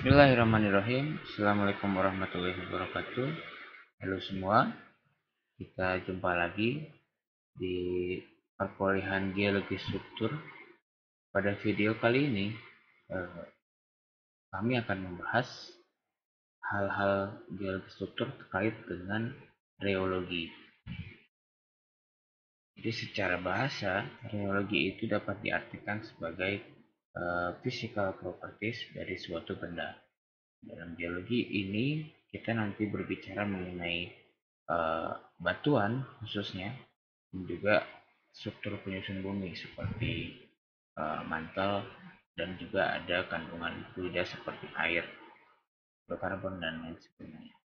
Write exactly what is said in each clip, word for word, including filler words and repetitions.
Bismillahirrahmanirrahim. Assalamualaikum warahmatullahi wabarakatuh. Halo semua, kita jumpa lagi di perkuliahan geologi struktur. Pada video kali ini, eh, kami akan membahas hal-hal geologi struktur terkait dengan reologi. Jadi secara bahasa, reologi itu dapat diartikan sebagai uh, physical properties dari suatu benda. Dalam geologi ini kita nanti berbicara mengenai uh, batuan khususnya dan juga struktur penyusun bumi seperti uh, mantel dan juga ada kandungan fluida seperti air, karbon dan lain sebagainya.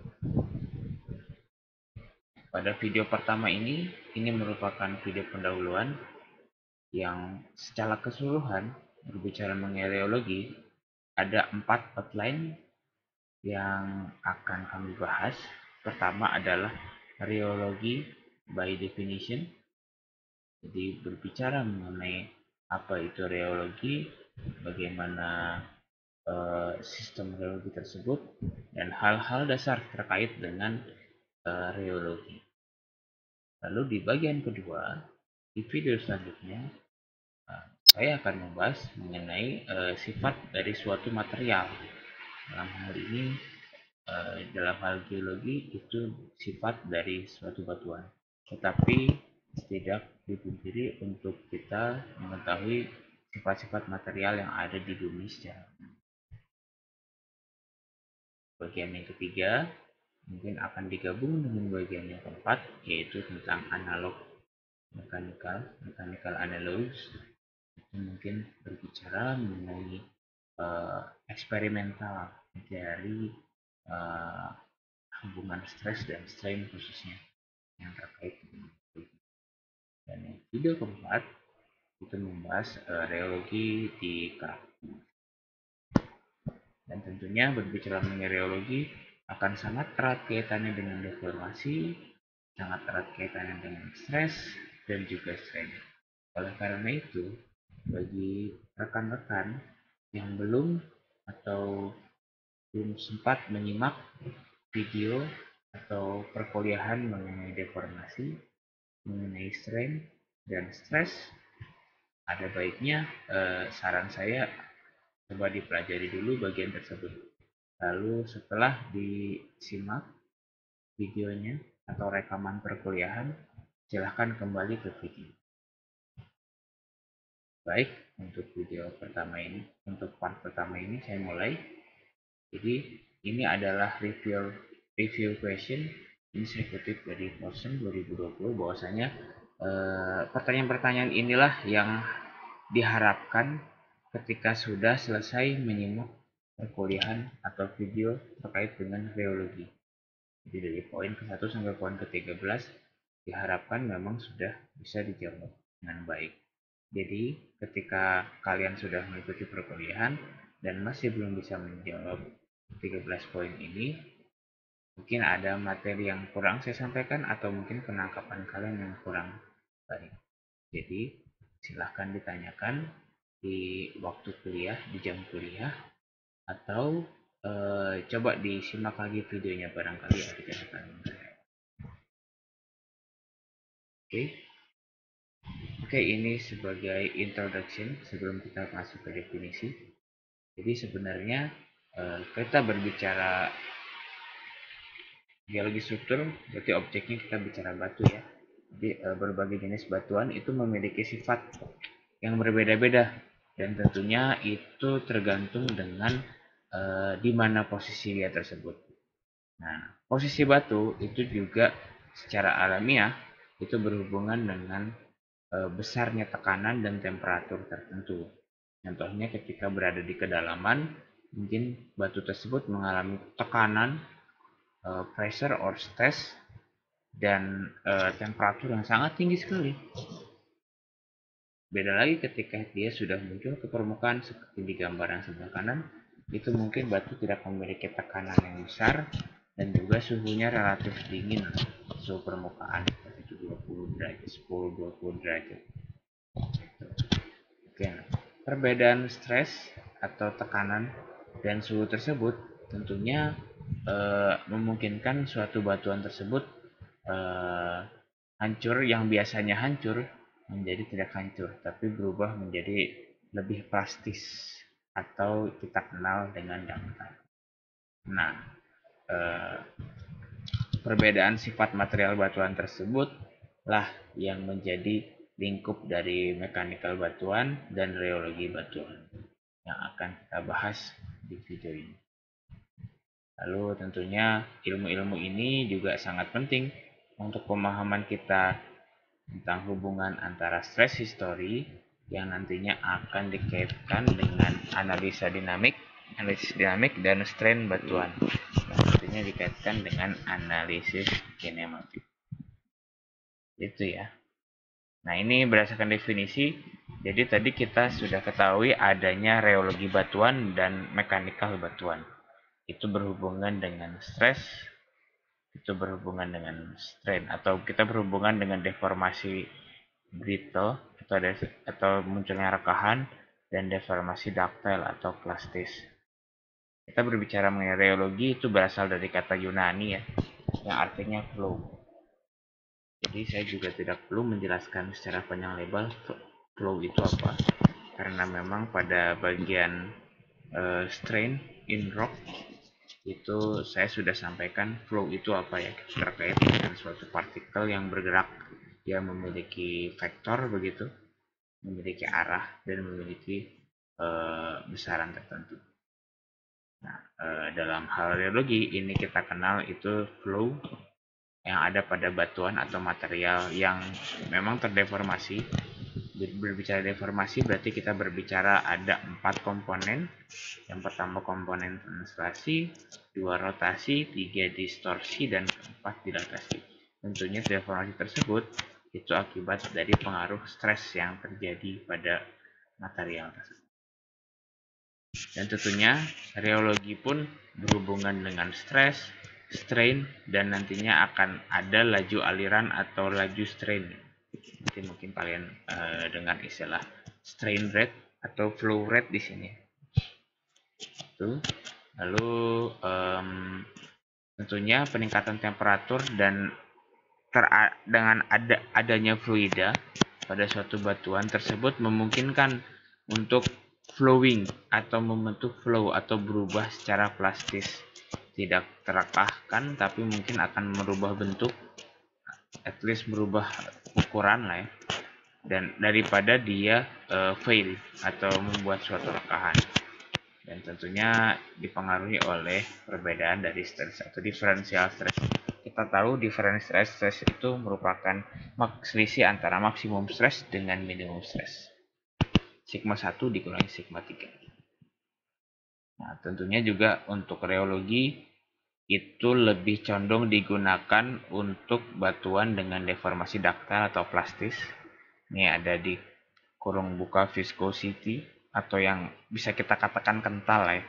Pada video pertama ini, ini merupakan video pendahuluan yang secara keseluruhan berbicara mengenai reologi. Ada empat outline yang akan kami bahas. Pertama adalah reologi by definition. Jadi berbicara mengenai apa itu reologi, bagaimana uh, sistem reologi tersebut, dan hal-hal dasar terkait dengan uh, reologi. Lalu di bagian kedua, di video selanjutnya, uh, saya akan membahas mengenai uh, sifat dari suatu material. Dalam hal ini, uh, dalam hal geologi itu sifat dari suatu batuan. Tetapi tidak dipungkiri untuk kita mengetahui sifat-sifat material yang ada di bumi secara umum. Bagian yang ketiga mungkin akan digabung dengan bagian yang keempat, yaitu tentang analog mechanical, mechanical analogs. Itu mungkin berbicara mengenai uh, eksperimental dari uh, hubungan stres dan strain khususnya yang terkait dengan itu. Dan yang video keempat itu membahas uh, reologi di karakter. Dan tentunya berbicara mengenai reologi akan sangat erat kaitannya dengan deformasi, sangat erat kaitannya dengan stres dan juga strain. Oleh karena itu, bagi rekan-rekan yang belum atau belum sempat menyimak video atau perkuliahan mengenai deformasi, mengenai strain dan stres, ada baiknya eh, saran saya coba dipelajari dulu bagian tersebut. Lalu setelah disimak videonya atau rekaman perkuliahan, silahkan kembali ke video. Baik, untuk video pertama ini, untuk part pertama ini saya mulai. Jadi ini adalah review review question. Ini saya kutip dari Forsen dua ribu dua puluh, bahwasanya eh, pertanyaan-pertanyaan inilah yang diharapkan ketika sudah selesai menyimak perkuliahan atau video terkait dengan reologi. Jadi dari poin ke satu sampai poin ke tiga belas diharapkan memang sudah bisa dijawab dengan baik. Jadi ketika kalian sudah mengikuti perkuliahan dan masih belum bisa menjawab tiga belas poin ini, mungkin ada materi yang kurang saya sampaikan atau mungkin penangkapan kalian yang kurang baik. Jadi silahkan ditanyakan di waktu kuliah, di jam kuliah, atau e, coba disimak lagi videonya, barangkali ada catatan. Oke, oke ini sebagai introduction sebelum kita masuk ke definisi. Jadi sebenarnya e, kita berbicara geologi struktur, berarti objeknya kita bicara batu ya. Jadi e, berbagai jenis batuan itu memiliki sifat yang berbeda-beda dan tentunya itu tergantung dengan e, di mana posisi dia tersebut. Nah, posisi batu itu juga secara alamiah itu berhubungan dengan e, besarnya tekanan dan temperatur tertentu. Contohnya ketika berada di kedalaman, mungkin batu tersebut mengalami tekanan, e, pressure or stress, dan e, temperatur yang sangat tinggi sekali. Beda lagi ketika dia sudah muncul ke permukaan seperti di gambar yang sebelah kanan, itu mungkin batu tidak memiliki tekanan yang besar dan juga suhunya relatif dingin, suhu permukaan seperti dua puluh derajat, sepuluh dua puluh derajat. Oke, perbedaan stres atau tekanan Dan suhu tersebut tentunya eh, memungkinkan suatu batuan tersebut eh, hancur, yang biasanya hancur menjadi tidak hancur, tapi berubah menjadi lebih plastis atau kita kenal dengan ductile. Nah, eh, perbedaan sifat material batuan tersebut lah yang menjadi lingkup dari mekanikal batuan dan reologi batuan yang akan kita bahas di video ini. Lalu tentunya ilmu-ilmu ini juga sangat penting untuk pemahaman kita tentang hubungan antara stress history yang nantinya akan dikaitkan dengan analisa dinamik, analisis dinamik dan strain batuan yang nantinya dikaitkan dengan analisis kinematik. Itu ya. Nah, ini berdasarkan definisi. Jadi tadi kita sudah ketahui adanya reologi batuan dan mekanikal batuan. Itu berhubungan dengan stres, itu berhubungan dengan strain, atau kita berhubungan dengan deformasi brittle atau atau munculnya rekahan, dan deformasi ductile atau plastis. Kita berbicara mengenai reologi itu berasal dari kata Yunani ya, yang artinya flow. Jadi saya juga tidak perlu menjelaskan secara panjang lebar flow itu apa, karena memang pada bagian uh, strain in rock itu saya sudah sampaikan flow itu apa ya, terkait dengan suatu partikel yang bergerak, dia memiliki vektor begitu, memiliki arah dan memiliki uh, besaran tertentu. Nah, uh, dalam hal reologi ini kita kenal itu flow yang ada pada batuan atau material yang memang terdeformasi. Berbicara deformasi berarti kita berbicara ada empat komponen. Yang pertama komponen translasi, dua rotasi, tiga distorsi, dan keempat dilatasi. Tentunya deformasi tersebut itu akibat dari pengaruh stres yang terjadi pada material tersebut. Dan tentunya reologi pun berhubungan dengan stres, strain, dan nantinya akan ada laju aliran atau laju strain. Nanti mungkin kalian uh, dengar istilah strain rate atau flow rate di sini. Itu. Lalu um, tentunya peningkatan temperatur dan ter dengan ada adanya fluida pada suatu batuan tersebut memungkinkan untuk flowing atau membentuk flow atau berubah secara plastis, tidak terekahkan tapi mungkin akan merubah bentuk, at least berubah ukuran lah ya, dan daripada dia uh, fail atau membuat suatu rekahan. Dan tentunya dipengaruhi oleh perbedaan dari stres atau diferensial stres. Kita tahu diferensial stres itu merupakan selisih antara maksimum stres dengan minimum stres. Sigma satu dikurangi sigma tiga. Nah, tentunya juga untuk reologi itu lebih condong digunakan untuk batuan dengan deformasi ductile atau plastis. Ini ada di kurung buka viscosity atau yang bisa kita katakan kental ya.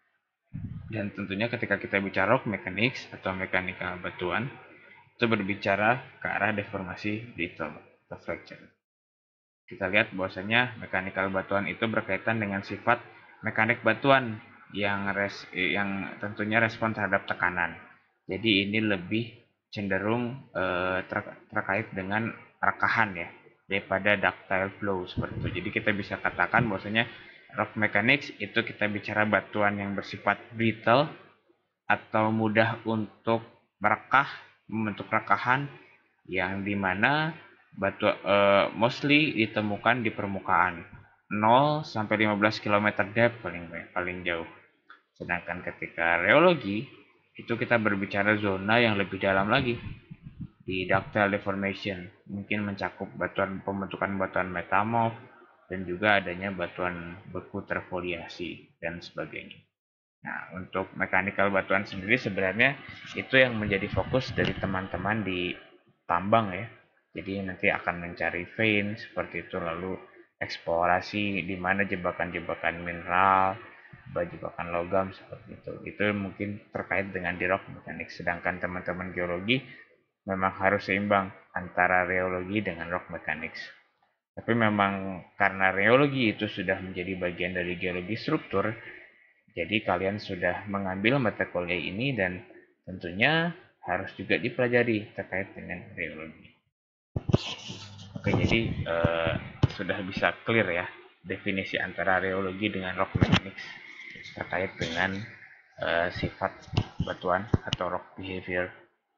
Dan tentunya ketika kita bicara rock mechanics atau mekanika batuan, itu berbicara ke arah deformasi brittle atau fracture. Kita lihat bahwasanya mekanikal batuan itu berkaitan dengan sifat mekanik batuan yang res, yang tentunya respon terhadap tekanan. Jadi ini lebih cenderung eh, ter, terkait dengan rekahan ya, daripada ductile flow seperti itu. Jadi kita bisa katakan bahwasanya rock mechanics itu kita bicara batuan yang bersifat brittle atau mudah untuk merekah, membentuk rekahan, yang dimana batu uh, mostly ditemukan di permukaan nol sampai lima belas kilometer depth paling paling jauh. Sedangkan ketika reologi itu kita berbicara zona yang lebih dalam lagi, di ductile deformation, mungkin mencakup batuan pembentukan batuan metamorf dan juga adanya batuan beku terfoliasi dan sebagainya. Nah, untuk mekanikal batuan sendiri sebenarnya itu yang menjadi fokus dari teman-teman di tambang ya. Jadi nanti akan mencari vein seperti itu, lalu eksplorasi di mana jebakan-jebakan mineral, jebakan logam seperti itu. Itu mungkin terkait dengan di rock mechanics. Sedangkan teman-teman geologi memang harus seimbang antara reologi dengan rock mechanics. Tapi memang karena reologi itu sudah menjadi bagian dari geologi struktur, Jadi kalian sudah mengambil mata kuliah ini dan tentunya harus juga dipelajari terkait dengan reologi. Oke, jadi eh, sudah bisa clear ya definisi antara reologi dengan rock mechanics terkait dengan eh, sifat batuan atau rock behavior.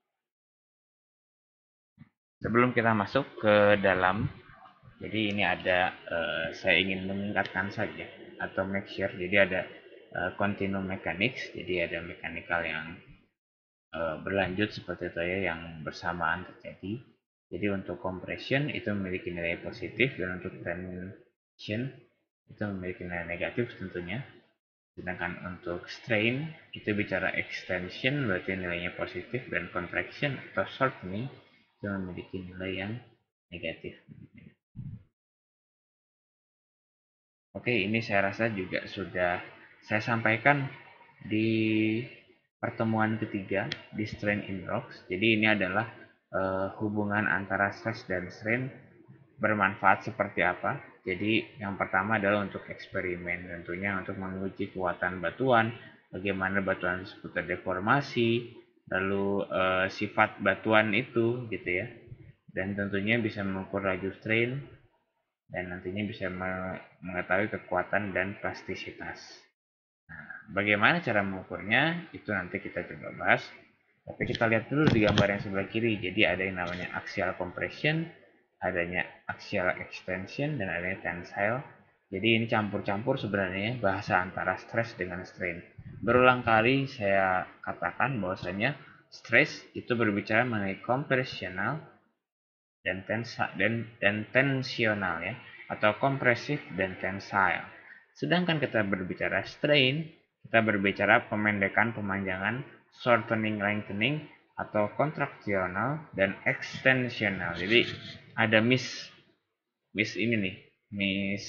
Sebelum kita masuk ke dalam, jadi ini ada uh, saya ingin mengingatkan saja atau make sure. Jadi ada uh, continuum mechanics, jadi ada mekanikal yang uh, berlanjut seperti itu ya, yang bersamaan terjadi. Jadi untuk compression itu memiliki nilai positif dan untuk tension itu memiliki nilai negatif tentunya. Sedangkan untuk strain itu bicara extension berarti nilainya positif, dan contraction atau shortening itu memiliki nilai yang negatif. Oke, ini saya rasa juga sudah saya sampaikan di pertemuan ketiga di strain in rocks. Jadi ini adalah uh, hubungan antara stress dan strain bermanfaat seperti apa. Jadi yang pertama adalah untuk eksperimen, tentunya untuk menguji kekuatan batuan, bagaimana batuan tersebut terdeformasi, lalu uh, sifat batuan itu gitu ya. Dan tentunya bisa mengukur laju strain dan nantinya bisa mengetahui kekuatan dan plastisitas. Nah, bagaimana cara mengukurnya? Itu nanti kita coba bahas. Tapi kita lihat dulu di gambar yang sebelah kiri. Jadi ada yang namanya axial compression, adanya axial extension, dan adanya tensile. Jadi ini campur-campur sebenarnya bahasa antara stress dengan strain. Berulang kali saya katakan bahwasanya stress itu berbicara mengenai kompresional dan tensa dan, dan tensional ya, atau kompresif dan tensile. Sedangkan kita berbicara strain, kita berbicara pemendekan, pemanjangan, shortening, lengthening, atau kontraksional dan ekstensional. Jadi ada miss miss ini nih, miss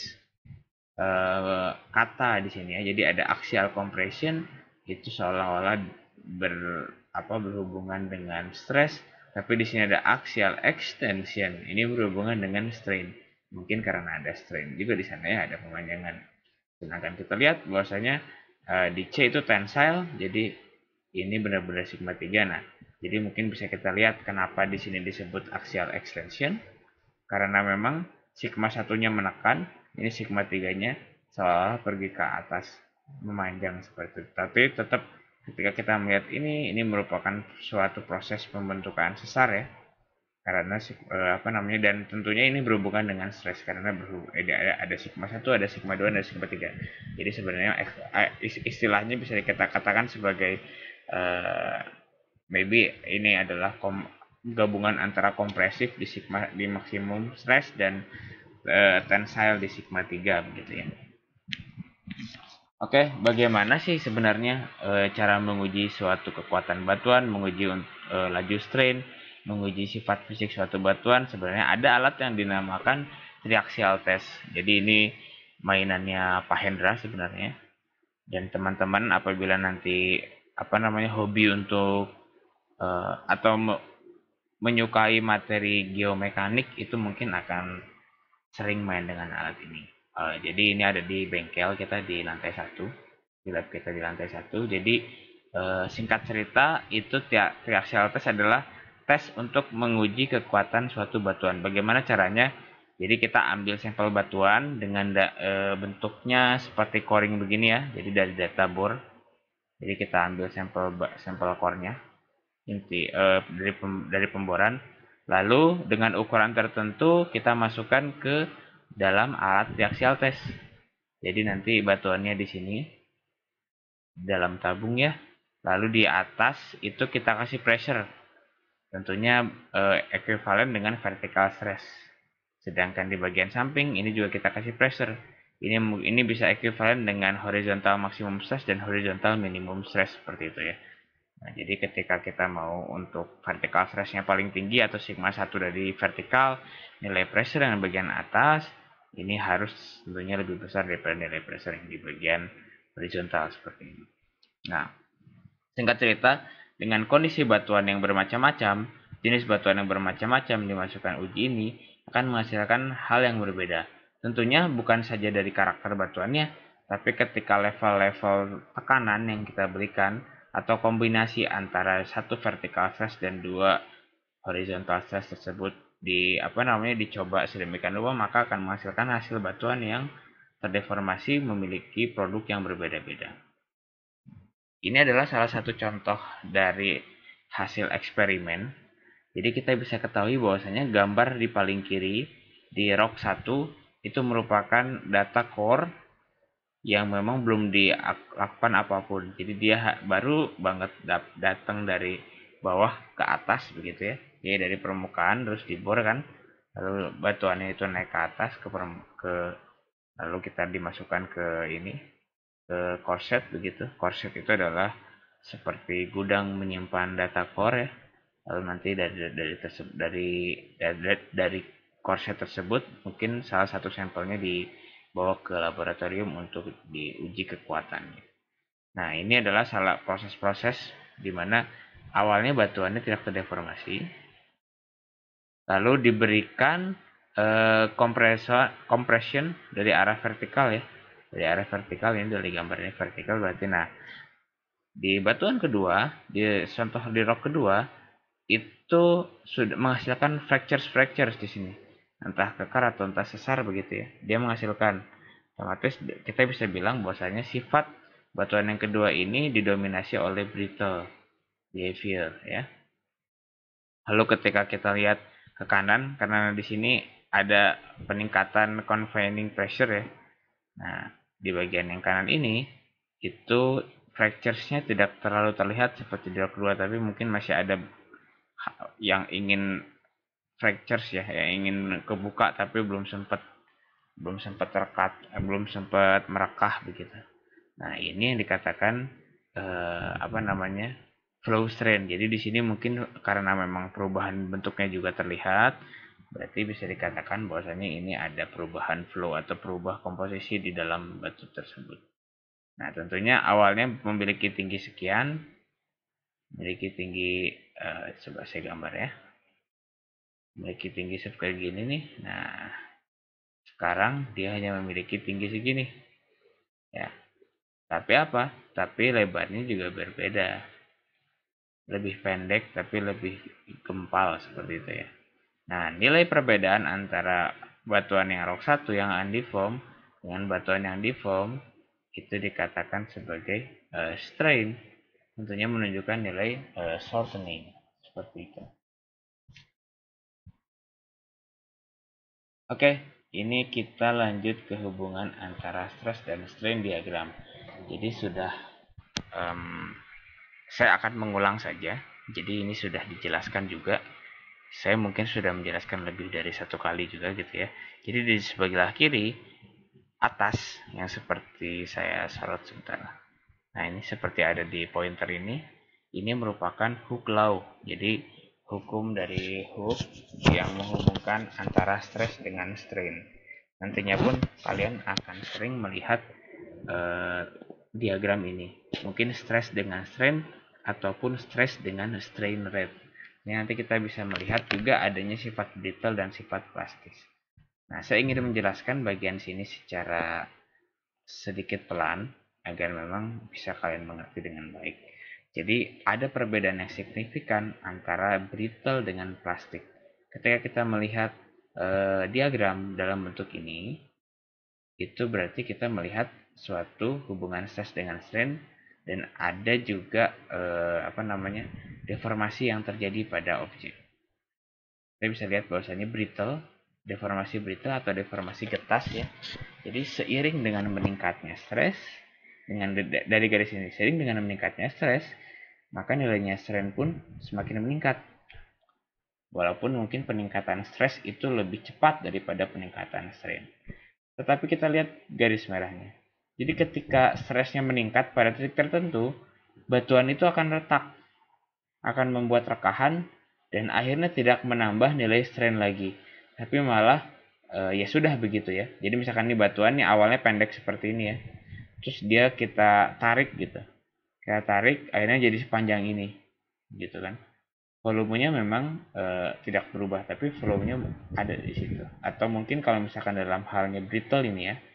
uh, kata di sini ya. Jadi ada axial compression itu seolah-olah ber apa berhubungan dengan stress, tapi di sini ada axial extension, ini berhubungan dengan strain. Mungkin karena ada strain juga di sana ya, ada pemanjangan. Sedangkan kita lihat bahwasanya uh, di C itu tensile, jadi ini benar-benar sigma tiga. Nah, jadi mungkin bisa kita lihat kenapa di sini disebut axial extension, karena memang sigma satunya menekan, ini sigma tiganya seolah pergi ke atas, memanjang seperti itu. Tapi tetap ketika kita melihat ini, ini merupakan suatu proses pembentukan sesar ya, karena apa namanya, dan tentunya ini berhubungan dengan stres karena berhubung, ada, ada sigma satu, ada sigma dua, ada sigma tiga. Jadi sebenarnya istilahnya bisa kita katakan sebagai uh, maybe ini adalah kom, gabungan antara kompresif di sigma di maksimum stres dan uh, tensile di sigma tiga begitu ya. Oke, bagaimana sih sebenarnya e, cara menguji suatu kekuatan batuan, menguji e, laju strain, menguji sifat fisik suatu batuan? Sebenarnya ada alat yang dinamakan triaxial test. Jadi ini mainannya Pak Hendra sebenarnya. Dan teman-teman apabila nanti apa namanya hobi untuk e, atau me, menyukai materi geomekanik, itu mungkin akan sering main dengan alat ini. Uh, jadi ini ada di bengkel kita di lantai satu, di lab kita di lantai satu. Jadi uh, singkat cerita itu triaxial test adalah tes untuk menguji kekuatan suatu batuan. Bagaimana caranya? Jadi kita ambil sampel batuan dengan da, uh, bentuknya seperti coring begini ya. Jadi dari data bor. Jadi kita ambil sampel sampel core-nya inti uh, dari pem, dari pemboran. Lalu dengan ukuran tertentu kita masukkan ke dalam alat triaxial test. Jadi nanti batuannya di sini dalam tabung ya. Lalu di atas itu kita kasih pressure. Tentunya eh, ekuivalen dengan vertical stress. Sedangkan di bagian samping ini juga kita kasih pressure. Ini ini bisa ekuivalen dengan horizontal maksimum stress dan horizontal minimum stress seperti itu ya. Nah, jadi ketika kita mau untuk vertical stressnya paling tinggi atau sigma satu dari vertikal, nilai pressure yang bagian atas ini harus tentunya lebih besar daripada nilai pressure yang di bagian horizontal seperti ini. Nah, singkat cerita, dengan kondisi batuan yang bermacam-macam, jenis batuan yang bermacam-macam dimasukkan uji ini akan menghasilkan hal yang berbeda. Tentunya bukan saja dari karakter batuannya, Tapi ketika level-level tekanan yang kita berikan atau kombinasi antara satu vertical stress dan dua horizontal stress tersebut di apa namanya dicoba sedemikian rupa, maka akan menghasilkan hasil batuan yang terdeformasi memiliki produk yang berbeda-beda. Ini adalah salah satu contoh dari hasil eksperimen. Jadi kita bisa ketahui bahwasanya gambar di paling kiri di rock satu itu merupakan data core yang memang belum dilakukan apapun. Jadi dia baru banget datang dari bawah ke atas begitu ya. Jadi dari permukaan terus dibor kan. Lalu batuannya itu naik ke atas ke ke lalu kita dimasukkan ke ini ke korset begitu. Korset itu adalah seperti gudang menyimpan data core ya. Lalu nanti dari dari tersebut dari dari, dari korset tersebut mungkin salah satu sampelnya dibawa ke laboratorium untuk diuji kekuatannya. Nah, ini adalah salah proses-proses di mana awalnya batuannya tidak terdeformasi, lalu diberikan eh, kompresor compression dari arah vertikal ya, dari arah vertikal ini dari gambar ini vertikal berarti. Nah, di batuan kedua, di contoh di rock kedua itu sudah menghasilkan fractures fractures di sini, entah kekar atau entah sesar begitu ya. Dia menghasilkan, otomatis kita bisa bilang bahwasanya sifat batuan yang kedua ini didominasi oleh brittle behavior ya. Lalu ketika kita lihat ke kanan, karena di sini ada peningkatan confining pressure ya. Nah, di bagian yang kanan ini itu fractures-nya tidak terlalu terlihat seperti di rock kedua, tapi mungkin masih ada yang ingin fractures ya, yang ingin kebuka tapi belum sempat belum sempat terkat, eh, belum sempat merekah begitu. Nah, ini yang dikatakan eh, apa namanya flow strain. Jadi di sini mungkin karena memang perubahan bentuknya juga terlihat, berarti bisa dikatakan bahwasanya ini ada perubahan flow atau perubahan komposisi di dalam batu tersebut. Nah, tentunya awalnya memiliki tinggi sekian, memiliki tinggi eh, coba saya gambar ya. Memiliki tinggi seperti gini nih. Nah, sekarang dia hanya memiliki tinggi segini. Ya. Tapi apa? Tapi lebarnya juga berbeda. Lebih pendek tapi lebih gempal seperti itu ya. Nah, nilai perbedaan antara batuan yang rock satu yang undeformed dengan batuan yang deformed itu dikatakan sebagai uh, strain. Tentunya menunjukkan nilai uh, shortening seperti itu. Oke, ini kita lanjut ke hubungan antara stress dan strain diagram. Jadi sudah, um, saya akan mengulang saja. Jadi ini sudah dijelaskan juga. Saya mungkin sudah menjelaskan lebih dari satu kali juga gitu ya. Jadi di sebelah kiri atas yang seperti saya sorot sebentar. Nah, ini seperti ada di pointer ini. Ini merupakan Hooke law. Jadi hukum dari Hooke yang menghubungkan antara stress dengan strain. Nantinya pun kalian akan sering melihat eh, diagram ini. Mungkin stress dengan strain ataupun stress dengan strain rate. Ini nanti kita bisa melihat juga adanya sifat brittle dan sifat plastis. Nah, saya ingin menjelaskan bagian sini secara sedikit pelan agar memang bisa kalian mengerti dengan baik. Jadi ada perbedaan yang signifikan antara brittle dengan plastik. Ketika kita melihat eh, diagram dalam bentuk ini, itu berarti kita melihat suatu hubungan stress dengan strain dan ada juga eh, apa namanya deformasi yang terjadi pada objek. Kita bisa lihat bahwasanya brittle, deformasi brittle atau deformasi getas ya. Jadi seiring dengan meningkatnya stres, dengan dari garis ini seiring dengan meningkatnya stres, maka nilainya strain pun semakin meningkat. Walaupun mungkin peningkatan stres itu lebih cepat daripada peningkatan strain. Tetapi kita lihat garis merahnya. Jadi ketika stresnya meningkat pada titik tertentu, batuan itu akan retak, akan membuat rekahan, dan akhirnya tidak menambah nilai strain lagi. Tapi malah e, ya sudah begitu ya. Jadi misalkan ini batuan ini awalnya pendek seperti ini ya. Terus dia kita tarik gitu. Kita tarik akhirnya jadi sepanjang ini. Gitu kan. Volumenya memang e, tidak berubah, tapi volumenya ada di situ. Atau mungkin kalau misalkan dalam halnya brittle ini ya,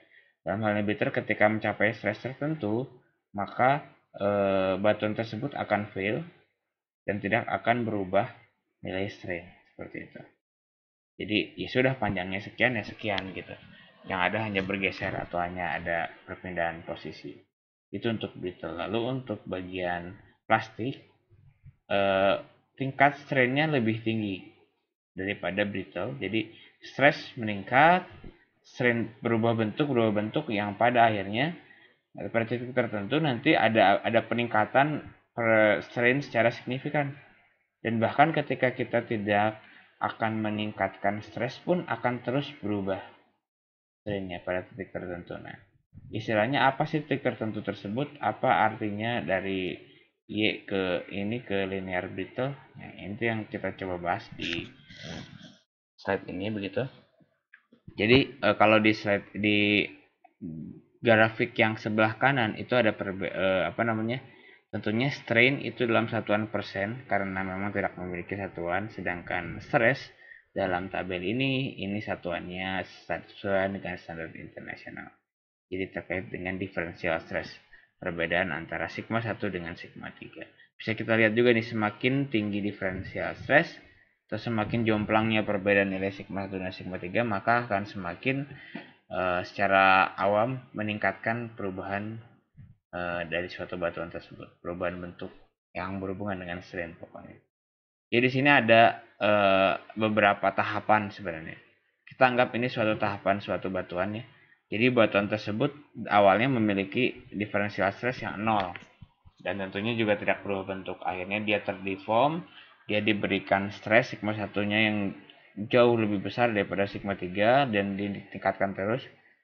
Dalam hal ini brittle, ketika mencapai stress tertentu, maka e, batuan tersebut akan fail dan tidak akan berubah nilai strain seperti itu. Jadi ya sudah, panjangnya sekian ya sekian gitu. Yang ada hanya bergeser atau hanya ada perpindahan posisi. Itu untuk brittle. Lalu untuk bagian plastik, eh, tingkat strainnya lebih tinggi daripada brittle. Jadi stress meningkat, strain berubah bentuk, berubah bentuk yang pada akhirnya pada titik tertentu nanti ada ada peningkatan per strain secara signifikan. Dan bahkan ketika kita tidak akan meningkatkan stres pun akan terus berubah strainnya pada titik tertentu. Nah, istilahnya apa sih titik tertentu tersebut? Apa artinya dari Y ke ini ke linear brittle? Nah, itu yang kita coba bahas di slide ini begitu. Jadi e, kalau di slide di grafik yang sebelah kanan itu ada perbe e, apa namanya? Tentunya strain itu dalam satuan persen karena memang tidak memiliki satuan, sedangkan stress dalam tabel ini ini satuannya sesuai dengan standar internasional. Jadi terkait dengan diferensial stress, perbedaan antara sigma satu dengan sigma tiga. Bisa kita lihat juga nih, semakin tinggi diferensial stress atau semakin jomplangnya perbedaan nilai sigma satu dan sigma tiga, maka akan semakin uh, secara awam meningkatkan perubahan uh, dari suatu batuan tersebut, perubahan bentuk yang berhubungan dengan strain pokoknya. Jadi di sini ada uh, beberapa tahapan sebenarnya. Kita anggap ini suatu tahapan suatu batuan ya. Jadi batuan tersebut awalnya memiliki diferensial stress yang nol dan tentunya juga tidak berubah bentuk. Akhirnya dia terdeform, dia diberikan stres sigma satunya yang jauh lebih besar daripada sigma tiga dan ditingkatkan terus.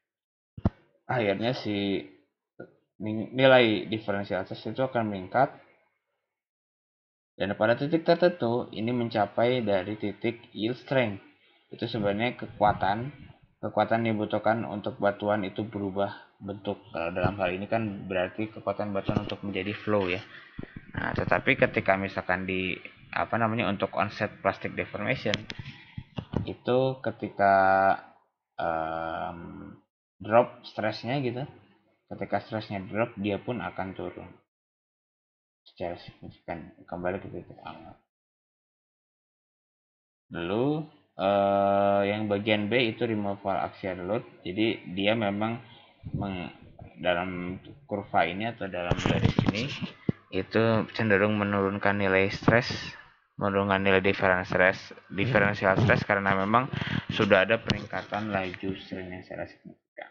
Akhirnya si nilai diferensial stress itu akan meningkat dan pada titik tertentu ini mencapai dari titik yield strength. Itu sebenarnya kekuatan kekuatan yang dibutuhkan untuk batuan itu berubah bentuk. Kalau dalam hal ini kan berarti kekuatan batuan untuk menjadi flow ya. Nah, tetapi ketika misalkan di apa namanya untuk onset plastic deformation itu ketika um, drop stresnya gitu, ketika stresnya drop dia pun akan turun secara signifikan kembali ke titik awal. Lalu uh, yang bagian B itu removal axial load. Jadi dia memang meng, dalam kurva ini atau dalam garis ini itu cenderung menurunkan nilai stres, menurunkan nilai diferensial stres, diferensial stres karena memang sudah ada peningkatan laju strain yang secara signifikan.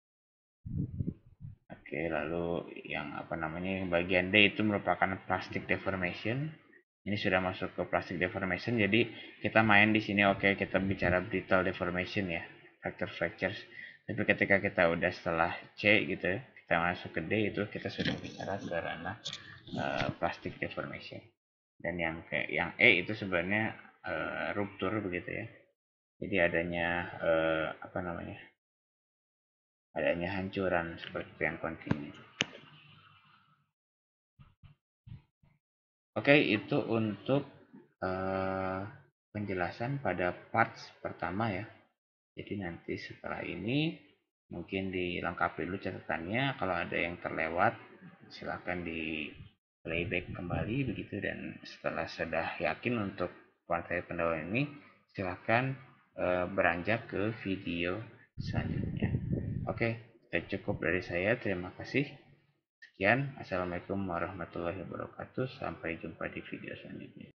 Oke, lalu yang apa namanya yang bagian D itu merupakan plastic deformation. Ini sudah masuk ke plastic deformation, jadi kita main di sini oke okay, kita bicara brittle deformation ya, fracture fractures. Tapi ketika kita udah setelah C gitu ya, kita masuk ke D itu kita sudah bicara ke ranah uh, plastic deformation. Dan yang ke yang E itu sebenarnya uh, rupture begitu ya. Jadi adanya uh, apa namanya? Adanya hancuran seperti yang kontinu. Oke, itu untuk uh, penjelasan pada parts pertama ya. Jadi nanti setelah ini mungkin dilengkapi dulu catatannya. Kalau ada yang terlewat silahkan di playback kembali begitu, dan setelah sudah yakin untuk materi pendahuluan ini silahkan uh, beranjak ke video selanjutnya. Oke, cukup dari saya. Terima kasih. Sekian, assalamualaikum warahmatullahi wabarakatuh. Sampai jumpa di video selanjutnya.